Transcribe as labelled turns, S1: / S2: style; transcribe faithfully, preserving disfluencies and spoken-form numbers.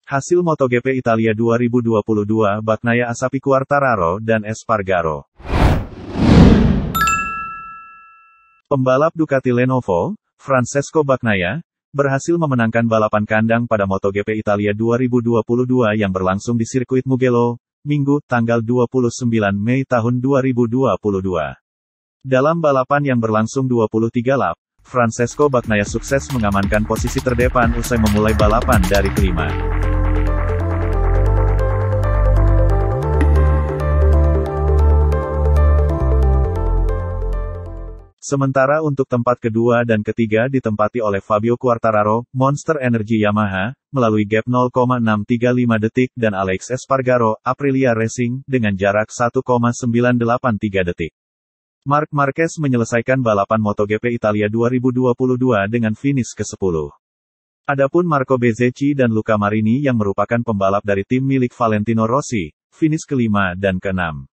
S1: Hasil MotoGP Italia dua ribu dua puluh dua Bagnaia Assapi Quartararo dan Espargaro. Pembalap Ducati Lenovo, Francesco Bagnaia, berhasil memenangkan balapan kandang pada MotoGP Italia dua ribu dua puluh dua yang berlangsung di sirkuit Mugello, Minggu, tanggal dua puluh sembilan Mei tahun dua ribu dua puluh dua. Dalam balapan yang berlangsung dua puluh tiga lap, Francesco Bagnaia sukses mengamankan posisi terdepan usai memulai balapan dari kelima. Sementara untuk tempat kedua dan ketiga ditempati oleh Fabio Quartararo, Monster Energy Yamaha, melalui gap nol koma enam tiga lima detik dan Alex Espargaro, Aprilia Racing, dengan jarak satu koma sembilan delapan tiga detik. Marc Marquez menyelesaikan balapan MotoGP Italia dua ribu dua puluh dua dengan finish kesepuluh. Adapun Marco Bezzecchi dan Luca Marini yang merupakan pembalap dari tim milik Valentino Rossi, finish kelima dan keenam.